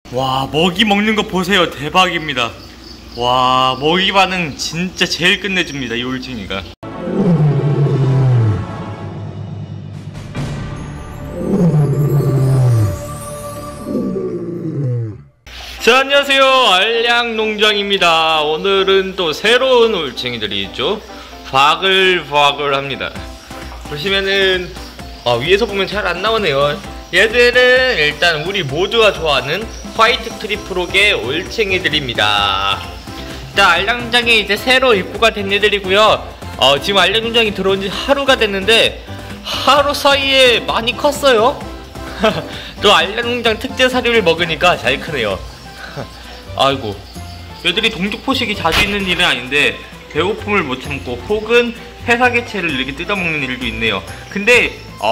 와, 먹이 먹는 거 보세요. 대박입니다. 와, 먹이 반응 진짜 제일 끝내줍니다, 이 올챙이가. 자, 안녕하세요. 알량농장입니다. 오늘은 또 새로운 올챙이들이 있죠. 바글바글 합니다. 보시면은 위에서 보면 잘 안 나오네요. 얘들은 일단 우리 모두가 좋아하는 화이트 트리프록의 올챙이들입니다. 일단 알량농장에 이제 새로 입고가 된 애들이고요. 지금 알량농장이 들어온 지 하루가 됐는데 하루 사이에 많이 컸어요. 또 알량농장 특제 사료를 먹으니까 잘 크네요. 아이고, 얘들이 동족포식이 자주 있는 일은 아닌데 배고픔을 못 참고 혹은 회사개체를 이렇게 뜯어먹는 일도 있네요. 근데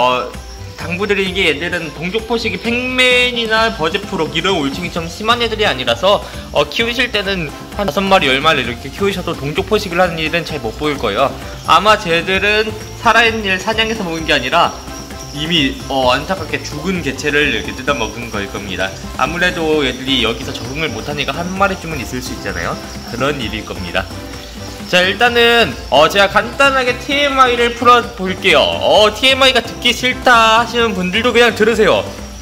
당부드리는 얘들은 동족포식이 팩맨이나 버제프록 이런 올챙이처럼 심한 애들이 아니라서 키우실 때는 한 5마리 10마리 이렇게 키우셔도 동족포식을 하는 일은 잘 못 보일 거예요. 아마 쟤들은 살아있는 일 사냥해서 먹은 게 아니라 이미 안타깝게 죽은 개체를 이렇게 뜯어먹은 걸 겁니다. 아무래도 얘들이 여기서 적응을 못하니까 한 마리쯤은 있을 수 있잖아요. 그런 일일 겁니다. 자, 일단은 제가 간단하게 TMI를 풀어볼게요. TMI가 듣기 싫다 하시는 분들도 그냥 들으세요.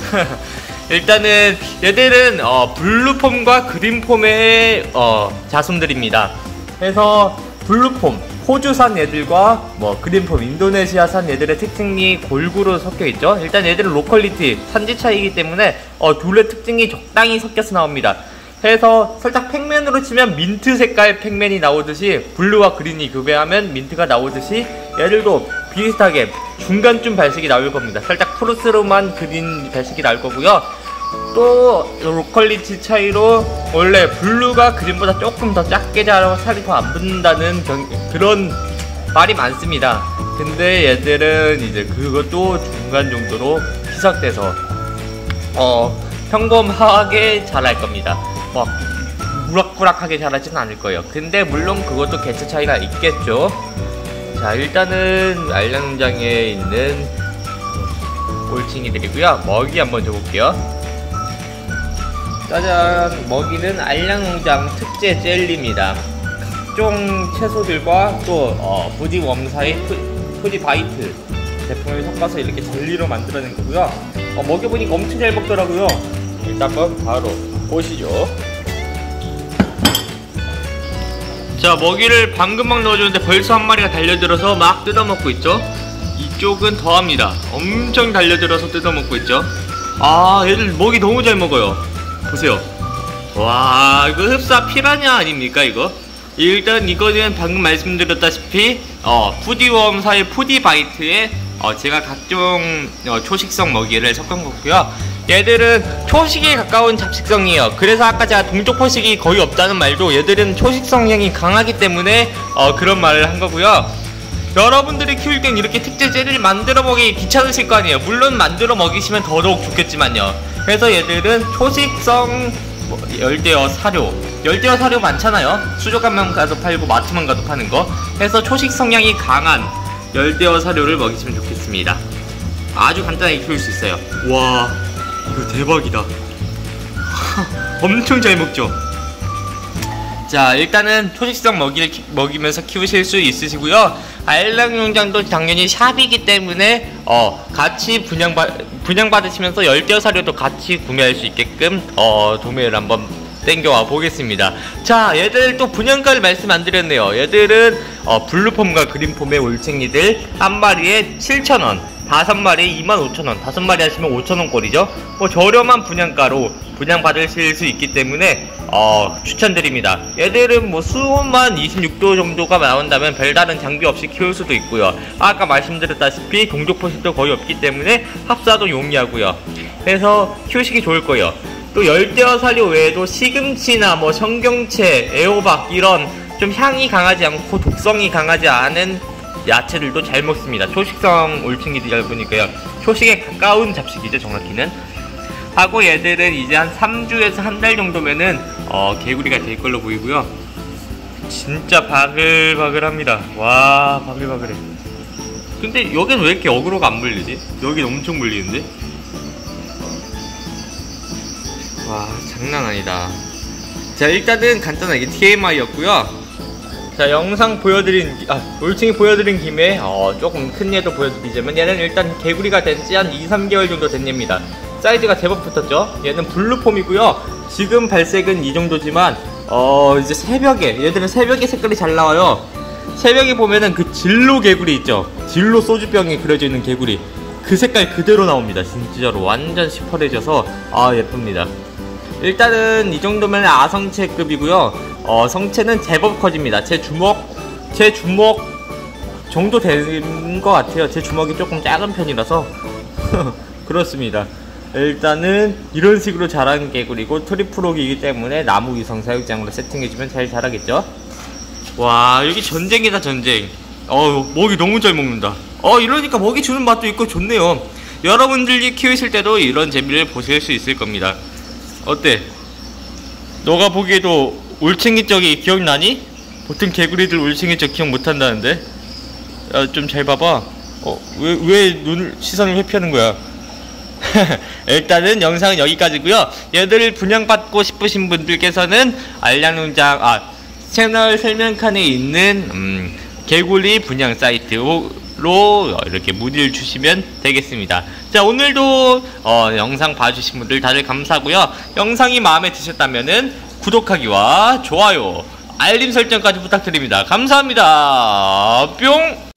일단은 얘들은 블루폼과 그린폼의 자손들입니다. 그래서 블루폼 호주산 애들과 그린폼 인도네시아산 애들의 특징이 골고루 섞여있죠. 일단 얘들은 로컬리티 산지 차이기 때문에 둘의 특징이 적당히 섞여서 나옵니다. 그래서 살짝 팩맨으로 치면 민트 색깔 팩맨이 나오듯이 블루와 그린이 교배하면 민트가 나오듯이 얘들도 비슷하게 중간쯤 발색이 나올 겁니다. 살짝 푸르스름한 그린 발색이 나올 거고요. 또 로컬리티 차이로 원래 블루가 그린보다 조금 더 작게 자라고 살이 더 안 붙는다는 그런 말이 많습니다. 근데 얘들은 이제 그것도 중간 정도로 희석돼서 평범하게 자랄 겁니다. 막 무락부락하게 자라지는 않을 거예요. 근데 물론 그것도 개체 차이가 있겠죠. 자, 일단은 알량농장에 있는 올챙이들이고요. 먹이 한번 줘볼게요. 짜잔! 먹이는 알량농장 특제 젤리입니다. 각종 채소들과 또 푸디웜사의 푸디바이트 제품을 섞어서 이렇게 젤리로 만들어낸 거고요. 먹여보니까 엄청 잘 먹더라고요. 일단 한번 바로 보시죠. 자, 먹이를 방금 막 넣어줬는데 벌써 한 마리가 달려들어서 막 뜯어먹고 있죠. 이쪽은 더합니다. 엄청 달려들어서 뜯어먹고 있죠. 얘들 먹이 너무 잘 먹어요. 보세요. 와, 이거 흡사 피라냐 아닙니까 이거? 일단 이거는 방금 말씀드렸다시피 푸디웜사의 푸디바이트에 제가 각종 초식성 먹이를 섞은 거고요. 얘들은 초식에 가까운 잡식성이에요. 그래서 아까 제가 동족포식이 거의 없다는 말도 얘들은 초식성향이 강하기 때문에 그런 말을 한 거고요. 여러분들이 키울 땐 이렇게 특제 젤리를 만들어 먹기 귀찮으실 거 아니에요. 물론 만들어 먹이시면 더더욱 좋겠지만요. 그래서 얘들은 초식성 열대어 사료 많잖아요. 수족관만 가도 팔고 마트만 가도 파는 거. 그래서 초식 성향이 강한 열대어 사료를 먹이시면 좋겠습니다. 아주 간단하게 키울 수 있어요. 와, 이거 대박이다. 엄청 잘 먹죠. 자, 일단은 초식성 먹이를 먹이면서 키우실 수 있으시고요. 알량농장도 당연히 샵이기 때문에 같이 분양받으시면서 열대어 사료도 같이 구매할 수 있게끔 도매를 한번 땡겨와 보겠습니다. 자, 얘들 또 분양가를 말씀 안 드렸네요. 얘들은 블루폼과 그린폼의 올챙이들 한 마리에 7,000원, 5마리에 25,000원, 5마리 하시면 5,000원 꼴이죠. 저렴한 분양가로 분양받으실 수 있기 때문에 추천드립니다. 얘들은 수온만 26도 정도가 나온다면 별다른 장비 없이 키울 수도 있고요. 아까 말씀드렸다시피 동족포식도 거의 없기 때문에 합사도 용이하고요. 그래서 키우시기 좋을 거예요. 또 열대어 사료 외에도 시금치나 청경채, 애호박 이런 좀 향이 강하지 않고 독성이 강하지 않은 야채들도 잘 먹습니다. 초식성 올챙이들이다 보니까요. 초식에 가까운 잡식이죠, 정확히는. 하고 얘들은 이제 한 3주에서 한 달 정도면은 개구리가 될 걸로 보이고요. 진짜 바글바글합니다. 와, 바글바글해. 근데 여긴 왜 이렇게 어그로가 안 물리지? 여긴 엄청 물리는데? 와, 장난 아니다. 자, 일단은 간단하게 TMI였고요. 자, 영상 올챙이 보여드린 김에 조금 큰 얘도 보여드리자면, 얘는 일단 개구리가 된 지 한 2-3개월 정도 된 얘입니다. 사이즈가 제법 붙었죠. 얘는 블루폼이고요. 지금 발색은 이 정도지만 이제 얘들은 새벽에 색깔이 잘 나와요. 새벽에 보면은 그 진로 개구리 있죠. 진로 소주병에 그려져 있는 개구리, 그 색깔 그대로 나옵니다. 진짜로 완전 시퍼레져서 예쁩니다. 일단은 이 정도면 아성체급이고요. 성체는 제법 커집니다. 제 주먹 정도 되는 것 같아요. 제 주먹이 조금 작은 편이라서 그렇습니다. 일단은 이런 식으로 자라는 개구리고, 트리플옥이기 때문에 나무 위성 사육장으로 세팅해주면 잘 자라겠죠. 와, 여기 전쟁이다, 전쟁. 먹이 너무 잘 먹는다. 이러니까 먹이 주는 맛도 있고 좋네요. 여러분들이 키우실 때도 이런 재미를 보실 수 있을 겁니다. 어때? 너가 보기에도 올챙이 쪽이 기억나니? 보통 개구리들 올챙이 쪽 기억 못한다는데? 좀 잘 봐봐. 왜 시선을 회피하는 거야? 일단은 영상은 여기까지고요. 얘들을 분양받고 싶으신 분들께서는 알량농장 채널 설명칸에 있는 개구리 분양 사이트로 이렇게 문의를 주시면 되겠습니다. 자, 오늘도 영상 봐주신 분들 다들 감사하고요. 영상이 마음에 드셨다면은 구독하기와 좋아요, 알림 설정까지 부탁드립니다. 감사합니다. 뿅!